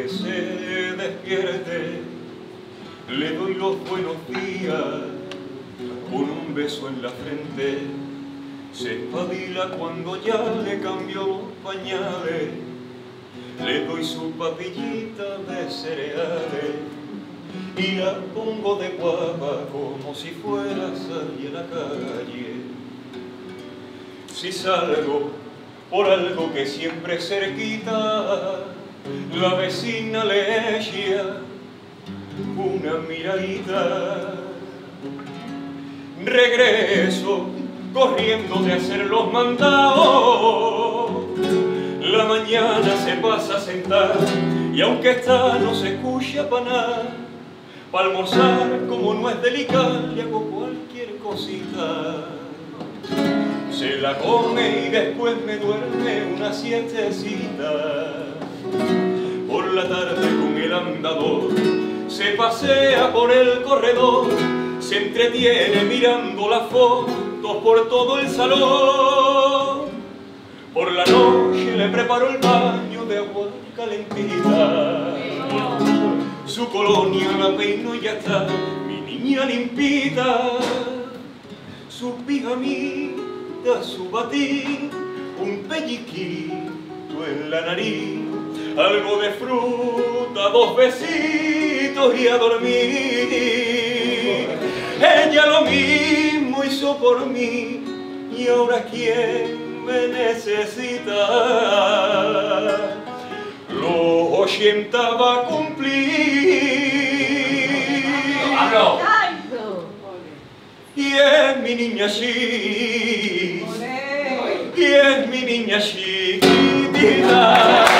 que se despierte, le doy los buenos días con un beso en la frente. Se espabila cuando ya le cambió los pañales, le doy su papillita de cereales y la pongo de guapa como si fuera a salir a la calle. Si salgo por algo que siempre es cerquita, la vecina le echa una miradita. Regreso corriendo de hacer los mandados, la mañana se pasa a sentar y aunque está no se escucha para nada. Para almorzar, como no es delicado, le hago cualquier cosita. Se la come y después me duerme una siestecita. Por la tarde con el andador se pasea por el corredor, se entretiene mirando las fotos por todo el salón. Por la noche le preparo el baño de agua calentita. Su colonia la peino y ya está, mi niña limpita. Su pijamita, su batín, un pellizquito en la nariz, algo de fruta, 2 besitos y a dormir. Ella lo mismo hizo por mí y ahora ¿quién me necesita? Los 80 va a cumplir y es mi niña chiquita, y es mi niña chiquitita.